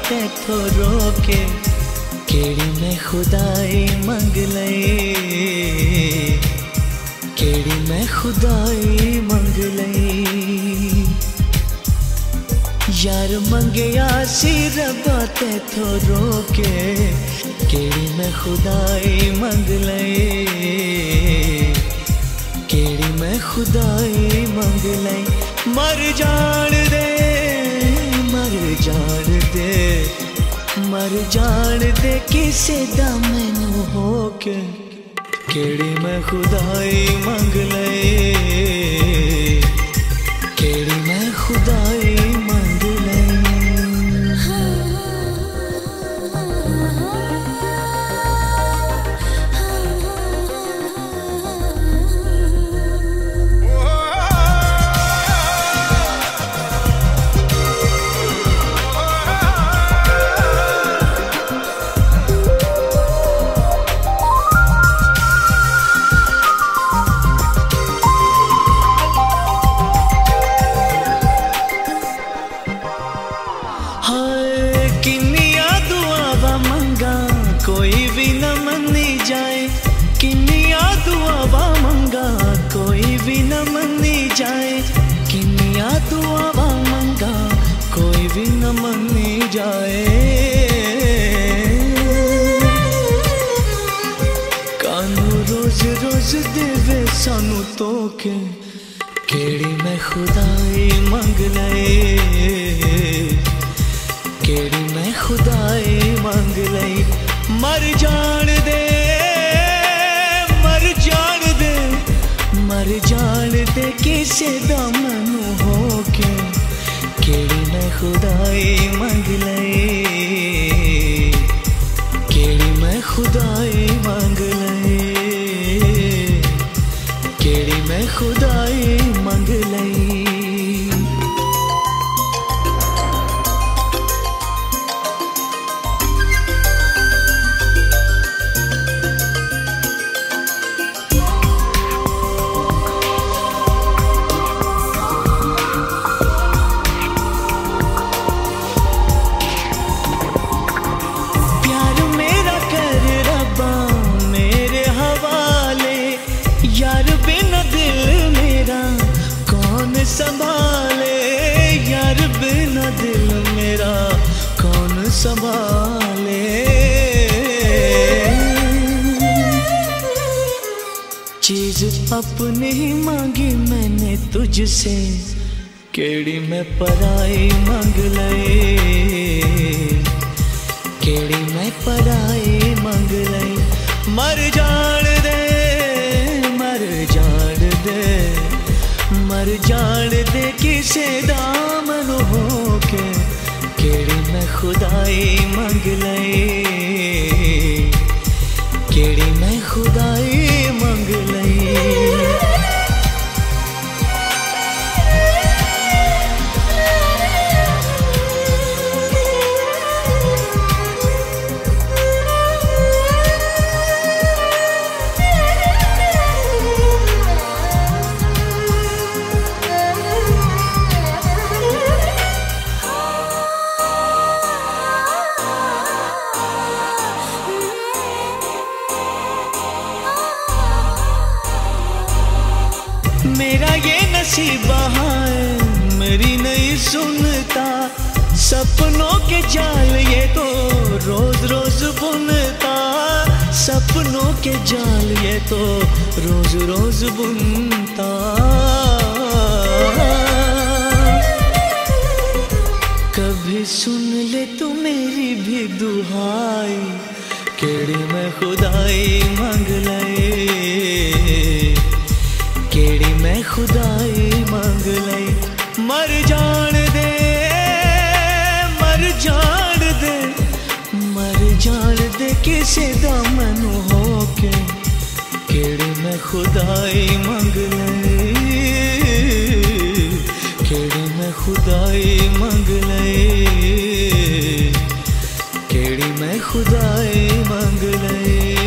तेथों रोके केड़ी मैं खुदाई मंग लई, केड़ी मैं खुदाई मंग लई। यार मंगया सी रब्बा तेथों रोके केड़ी मैं खुदाई मंग लई, केड़ी मैं खुदाई मंग लई। मर जान दे, मर जान दे, मर जान दे किसे दा मैनू होके केड़ी मैं खुदाई मंग लई, केड़ी मैं खुदाई मंग लई। कोई भी न मनी जाए, किन्निया दुआवा मंगा कोई भी न मनी जाए, किन्निया दुआवा मंगा कोई भी न मनी जाए। कानू रोज रोज देवे सानू तोके केड़ी मैं खुदाई मंग लई, केड़ी मैं खुदाई मंग लई। मर जान दे, मर जान दे, मर जान दे किसे दा मैनू होके केड़ी मैं खुदाई मंग लई, केड़ी मैं खुदाई मंग लई, केड़ी मैं खुदाई मंग लई। संभाले यार बिना दिल मेरा कौन संभाले। चीज अपनी ही मांगी मैंने तुझसे केड़ी मैं पराई मंग लई, केड़ी मैं पराई मंग लई। मर जान दे, मर जान दे, मर जान दे किसे दामन होके केड़ी मैं खुदाई मंग लई, केड़ी मैं खुदाई मंग लई। मेरा ये नसीबा है मेरी नहीं सुनता, सपनों के जाल ये तो रोज रोज बुनता, सपनों के जाल ये तो रोज रोज बुनता। कभी सुन ले तू मेरी भी दुहाई केड़ी मैं खुदाई मंग लई, केड़ी मैं खुदाई मंग लई। मर जान दे, मर जान दे, मर जान दे किसे दा मैनू होके केड़ी मैं खुदाई मंग लई, केड़ी मैं खुदाई मंग लई, केड़ी मैं खुदाई मंग लई।